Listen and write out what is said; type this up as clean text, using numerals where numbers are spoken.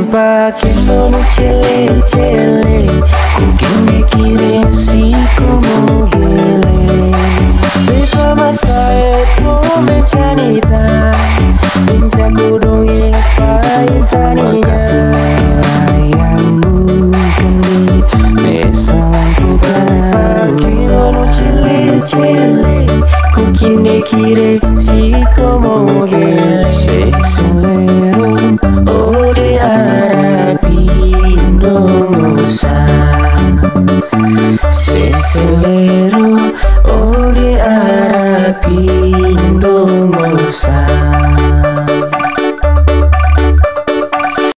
pakai nono cele-cele, con que me quiere si como gele. Bersama saya come canita, menjago dongeng kain taninya. Ayammu kendi, besalan pakai nono cele-cele, con que me quiere si como gele. Se celero o de Arabinosa, se celero o de Arabinosa.